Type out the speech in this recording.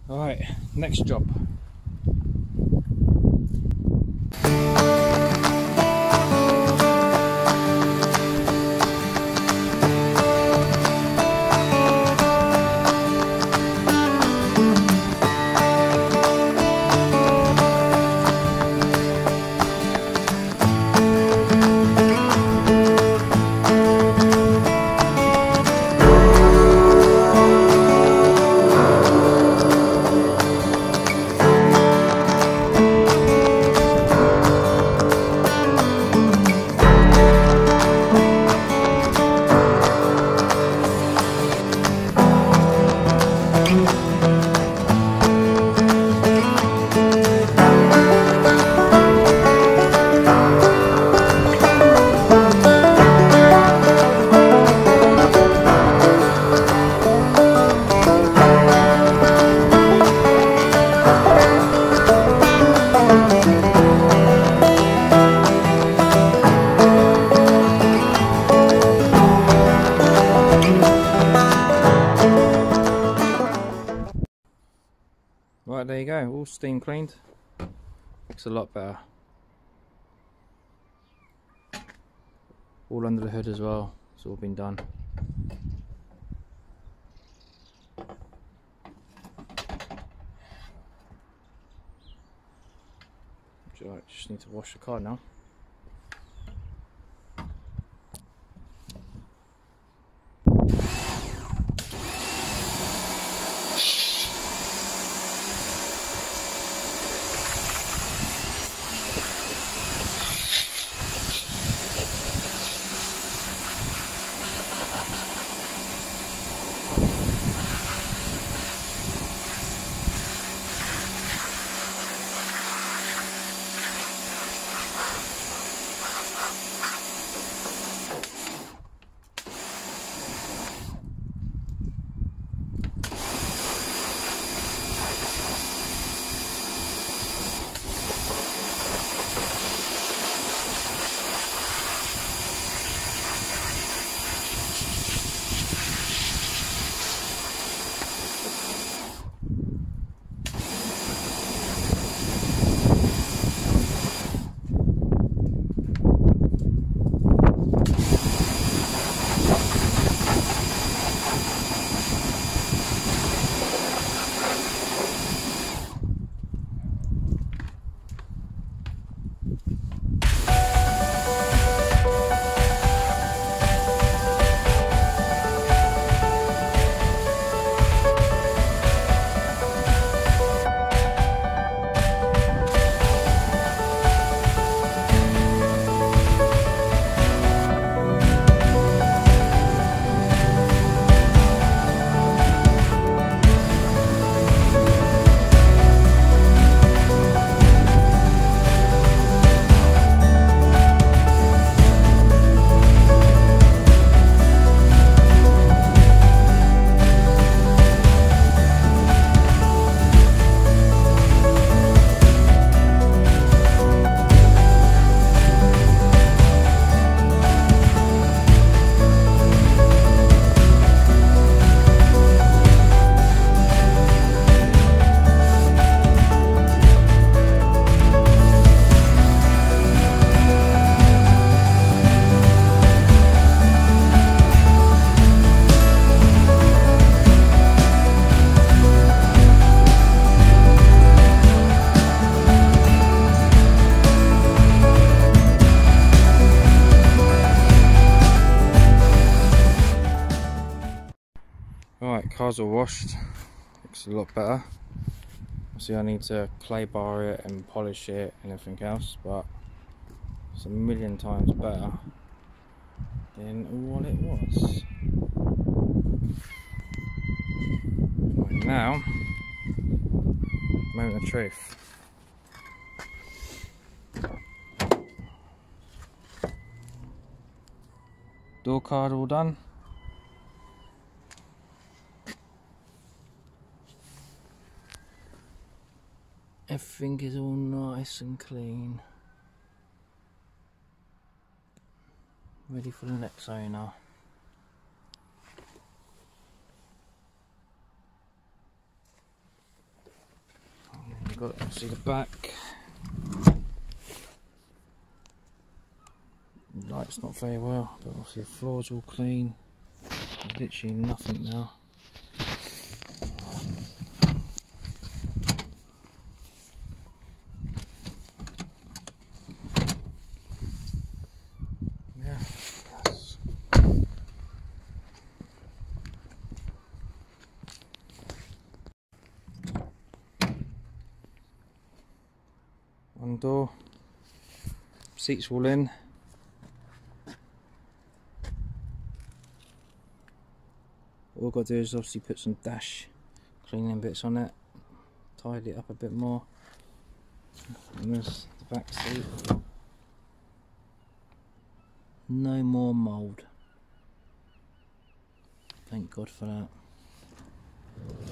Alright, next job. Right, there you go, all steam cleaned. Looks a lot better. All under the hood as well, it's all been done. Right, just need to wash the car now. Alright, car's all washed, looks a lot better. Obviously I need to clay bar it and polish it and everything else, but it's a million times better than what it was. Right, now, moment of truth. Door card all done. Everything is all nice and clean. Ready for the next owner. got obviously the back. The light's not very well, but obviously the floor's all clean. There's literally nothing now. Yeah. One door, seats all in. All I've got to do is obviously put some dash cleaning bits on it, tidy it up a bit more. And there's the back seat. No more mould. Thank God for that.